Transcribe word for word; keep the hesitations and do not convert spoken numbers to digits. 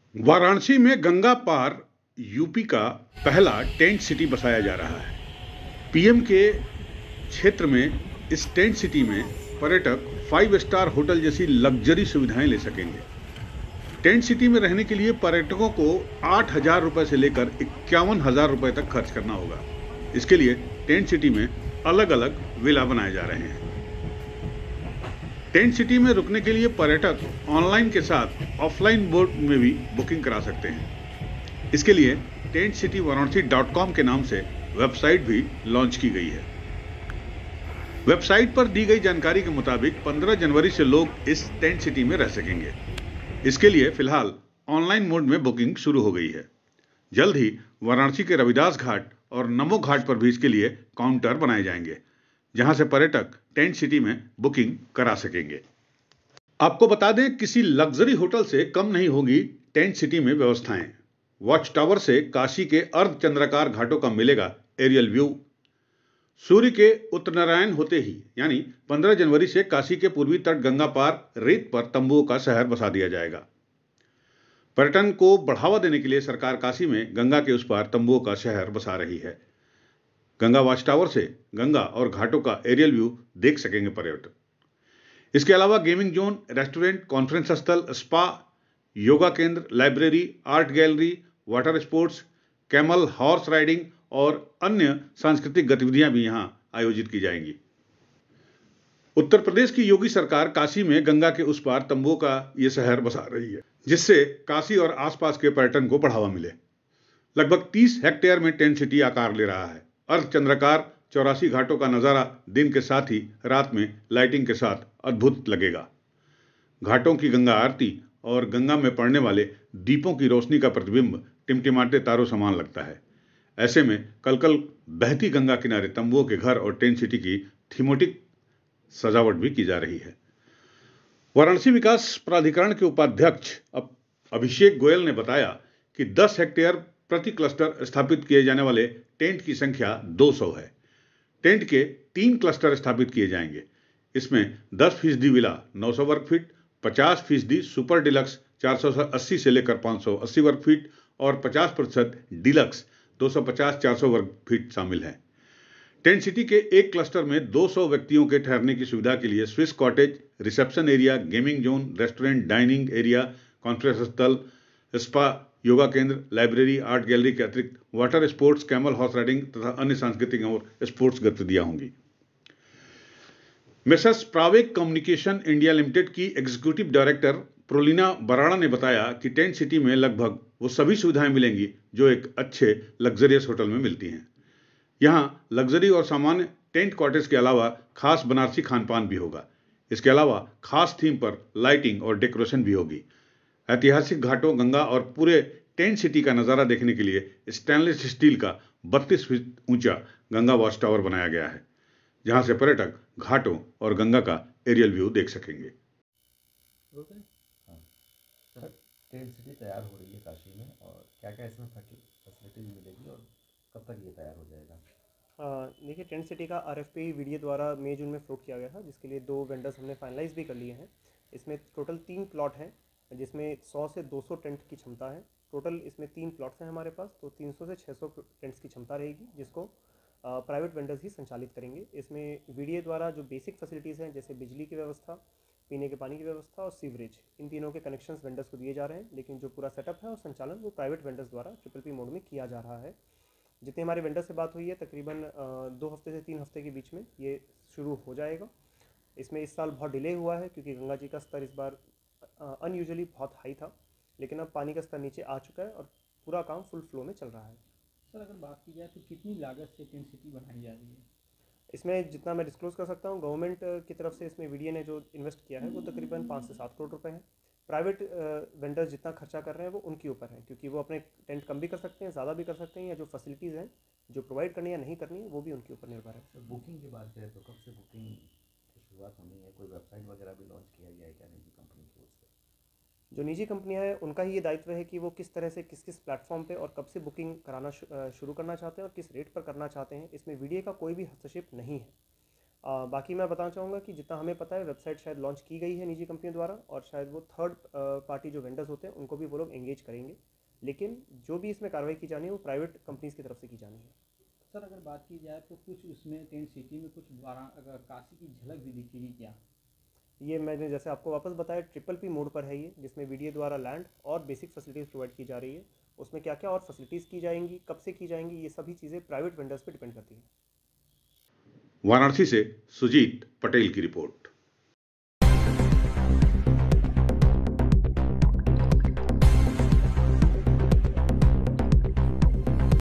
वाराणसी में गंगा पार यूपी का पहला टेंट सिटी बसाया जा रहा है। पीएम के क्षेत्र में इस टेंट सिटी में पर्यटक फाइव स्टार होटल जैसी लग्जरी सुविधाएं ले सकेंगे। टेंट सिटी में रहने के लिए पर्यटकों को आठ हजार रुपए से लेकर इक्यावन हजार रुपए तक खर्च करना होगा। इसके लिए टेंट सिटी में अलग अलग विला बनाए जा रहे हैं। टेंट सिटी में रुकने के लिए पर्यटक ऑनलाइन के साथ ऑफलाइन बोर्ड में भी बुकिंग करा सकते हैं। इसके लिए tent city Varanasi dot com के नाम से वेबसाइट भी लॉन्च की गई है। वेबसाइट पर दी गई जानकारी के मुताबिक पंद्रह जनवरी से लोग इस टेंट सिटी में रह सकेंगे। इसके लिए फिलहाल ऑनलाइन मोड में बुकिंग शुरू हो गई है। जल्द ही वाराणसी के रविदास घाट और नमो घाट पर भी इसके लिए काउंटर बनाए जाएंगे, जहां से पर्यटक टेंट सिटी में बुकिंग करा सकेंगे। आपको बता दें, किसी लग्जरी होटल से कम नहीं होगी टेंट सिटी में व्यवस्थाएं। वॉच टावर से काशी के अर्धचंद्राकार घाटों का मिलेगा एरियल व्यू। सूर्य के उत्तरायण होते ही यानी पंद्रह जनवरी से काशी के पूर्वी तट गंगा पार रेत पर तंबुओं का शहर बसा दिया जाएगा। पर्यटन को बढ़ावा देने के लिए सरकार काशी में गंगा के उस पार तंबुओं का शहर बसा रही है। गंगा वॉच टावर से गंगा और घाटों का एरियल व्यू देख सकेंगे पर्यटक। इसके अलावा गेमिंग जोन, रेस्टोरेंट, कॉन्फ्रेंस स्थल, स्पा, योगा केंद्र, library, art gallery, water sports, camel horse riding और अन्य सांस्कृतिक गतिविधियां भी यहां आयोजित की जाएंगी। उत्तर प्रदेश की योगी सरकार काशी में गंगा के उस पार तंबुओं का यह शहर बसा रही है, जिससे काशी और आसपास के पर्यटन को बढ़ावा मिले। लगभग तीस हेक्टेयर में टेंट सिटी आकार ले रहा है। अर्धचंद्राकार चौरासी घाटों का नजारा दिन के साथ ही रात में लाइटिंग के साथ अद्भुत लगेगा। घाटों की गंगा आरती और गंगा में पड़ने वाले दीपों की रोशनी का प्रतिबिंब टिमटिमाते तारों समान लगता है। ऐसे में कलकल बहती गंगा किनारे तंबुओं के घर और टेंट सिटी की थीमेटिक सजावट भी की जा रही है। वाराणसी विकास प्राधिकरण के उपाध्यक्ष अभिषेक गोयल ने बताया कि दस हेक्टेयर प्रति क्लस्टर स्थापित किए जाने वाले टेंट की संख्या दो सौ है। टेंट के तीन क्लस्टर स्थापित किए जाएंगे। इसमें दस फीसदी विला नौ सौ वर्ग फीट, पचास फीसदी सुपर डिलक्स चार सौ अस्सी से लेकर पाँच सौ अस्सी वर्ग फीट और पचास प्रतिशत डिलक्स दो सौ पचास चार सौ वर्ग फीट शामिल हैं। टेंट सिटी के एक क्लस्टर में दो सौ व्यक्तियों के ठहरने की सुविधा के लिए Swiss cottage, reception area, gaming zone, restaurant, dining area, conference स्थल, स्पा, योगा केंद्र, लाइब्रेरी, आर्ट गैलरी के अतिरिक्त water sports, camel horse riding तथा अन्य सांस्कृतिक और स्पोर्ट्स गतिविधियां होंगी। Messrs Praveg communication India limited की एग्जीक्यूटिव डायरेक्टर प्रोलिना बराड़ा ने बताया कि टेंट सिटी में लगभग वो सभी सुविधाएं मिलेंगी जो एक अच्छे लग्जरियस होटल में मिलती हैं। यहां लग्जरी और सामान्य टेंट कॉटेज के अलावा खास बनारसी खान पान भी होगा। इसके अलावा खास थीम पर लाइटिंग और डेकोरेशन भी होगी। ऐतिहासिक घाटों, गंगा और पूरे टेंट सिटी का नजारा देखने के लिए स्टेनलेस स्टील का बत्तीस फीट ऊंचा गंगा वॉच टावर बनाया गया है, जहां से पर्यटक घाटों और गंगा का एरियल व्यू देख सकेंगे। हाँ सर, टेंट सिटी तैयार हो रही है काशी में, और क्या क्या इसमें फैसिलिटीज मिलेगी और कब तक ये तैयार हो जाएगा? देखिए, टेंट सिटी का आरएफपी वीडियो द्वारा मई जून में फ्लोट किया गया था, जिसके लिए दो वेंडर्स हमने फाइनलाइज भी कर लिए हैं। इसमें टोटल तीन प्लॉट हैं, जिसमें सौ से दो सौ टेंट की क्षमता है। टोटल इसमें तीन प्लॉट्स हैं हमारे पास, तो तीन सौ से छह सौ टेंट्स की क्षमता रहेगी, जिसको प्राइवेट वेंडर्स ही संचालित करेंगे। इसमें वीडियो द्वारा जो बेसिक फैसिलिटीज़ हैं, जैसे बिजली की व्यवस्था, पीने के पानी की व्यवस्था और सीवरेज, इन तीनों के कनेक्शंस वेंडर्स को दिए जा रहे हैं। लेकिन जो पूरा सेटअप है और संचालन वो प्राइवेट वेंडर्स द्वारा ट्रिपल पी मोड में किया जा रहा है। जितने हमारे वेंडर से बात हुई है, तकरीबन दो हफ्ते से तीन हफ्ते के बीच में ये शुरू हो जाएगा। इसमें इस साल बहुत डिले हुआ है क्योंकि गंगा जी का स्तर इस बार अनयूजुअली बहुत हाई था, लेकिन अब पानी का स्तर नीचे आ चुका है और पूरा काम फुल फ्लो में चल रहा है। सर, अगर बात की जाए तो कितनी लागत से टेंट सिटी बनाई जा रही है? इसमें जितना मैं डिस्क्लोज़ कर सकता हूँ, गवर्नमेंट की तरफ से इसमें वीडियो ने जो इन्वेस्ट किया है वो तकरीबन पाँच से सात करोड़ रुपए है। प्राइवेट वेंडर्स जितना खर्चा कर रहे हैं वो उनके ऊपर है, क्योंकि वो अपने टेंट कम भी कर सकते हैं, ज़्यादा भी कर सकते हैं, या जो फैसिलिटीज़ हैं जो प्रोवाइड करनी है या नहीं करनी है वो भी उनके ऊपर निर्भर है। सर, बुकिंग की बात करें तो कब से बुकिंग की शुरुआत होनी है? कोई वेबसाइट वगैरह भी लॉन्च किया गया है क्या निजी कंपनी की ओर से? जो निजी कंपनियां हैं उनका ही ये दायित्व है कि वो किस तरह से किस किस प्लेटफॉर्म पे और कब से बुकिंग कराना शुरू करना चाहते हैं और किस रेट पर करना चाहते हैं। इसमें वीडियो का कोई भी हस्तक्षेप नहीं है। आ, बाकी मैं बताना चाहूँगा कि जितना हमें पता है वेबसाइट शायद लॉन्च की गई है निजी कंपनियों द्वारा, और शायद वो थर्ड पार्टी जो वेंडर्स होते हैं उनको भी वो लोग एंगेज करेंगे, लेकिन जो भी इसमें कार्रवाई की जानी है वो प्राइवेट कंपनीज की तरफ से की जानी है। सर अगर बात की जाए तो कुछ उसमें टेंट सिटी में कुछ वारा अगर काशी की झलक भी दिखेगी क्या? ये मैंने जैसे आपको वापस बताया, ट्रिपल पी मोड पर है ये, जिसमें वीडियो द्वारा लैंड और बेसिक फैसिलिटीज़ प्रोवाइड की जा रही है। उसमें क्या क्या और फैसिलिटीज़ की जाएंगी, कब से की जाएंगी, ये सभी चीज़ें प्राइवेट वेंडर्स पे डिपेंड करती हैं। वाराणसी से सुजीत पटेल की रिपोर्ट।